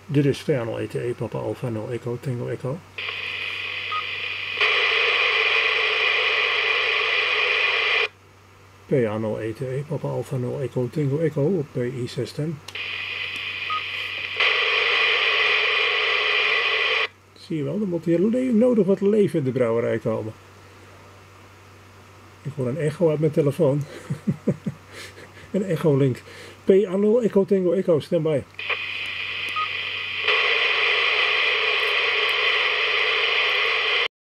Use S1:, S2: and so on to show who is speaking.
S1: Dit is Fernel ETE, Papa Alpha 0 Echo, Tango Echo. PA 0 ETE, Papa Alpha 0 Echo, Tango Echo op PI 610. Zie je wel, er moet hier nodig wat leven in de brouwerij komen. Ik hoor een echo uit mijn telefoon. Een echo link. PA 0 Echo, Tango Echo, stand by.